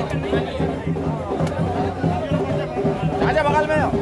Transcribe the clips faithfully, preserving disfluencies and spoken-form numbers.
आजा बगल में हो।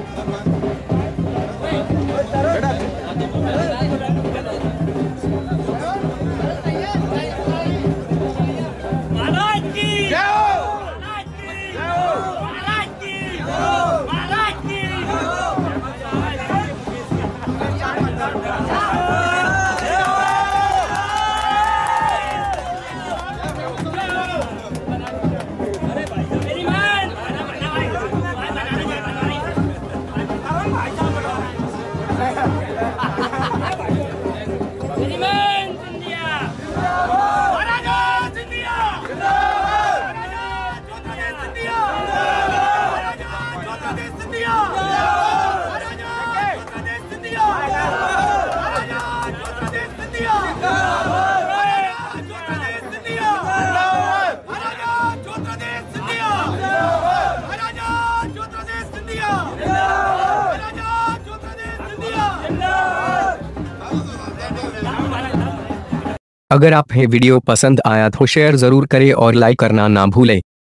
अगर आप ये वीडियो पसंद आया तो शेयर ज़रूर करें और लाइक करना ना भूलें।